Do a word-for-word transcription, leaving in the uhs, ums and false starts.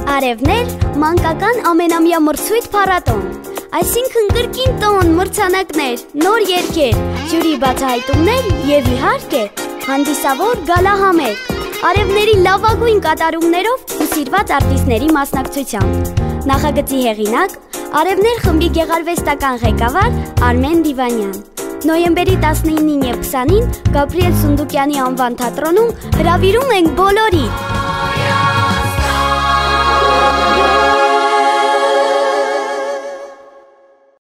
Արևներ մանկական ամենամյա մրցույթ փառատոն, այսինքն կրկին տոն, մրցանակներ, նոր երգեր, ժյուրի բացահայտումներ և իհարկե հանդիսավոր գալահամերգ, արևների լավագույն կատարումներով ու սիրված արտիստների մասնակցությամբ։ Նախագծի հեղինակ Արևներ խմբի գեղարվեստական ղեկավար Արմեն Դիվանյան։ Նոյեմբերի տասնինին և քսանին Գաբրիել Սունդուկյանի անվան թատրոնում հրավիրում ենք բոլորիդ։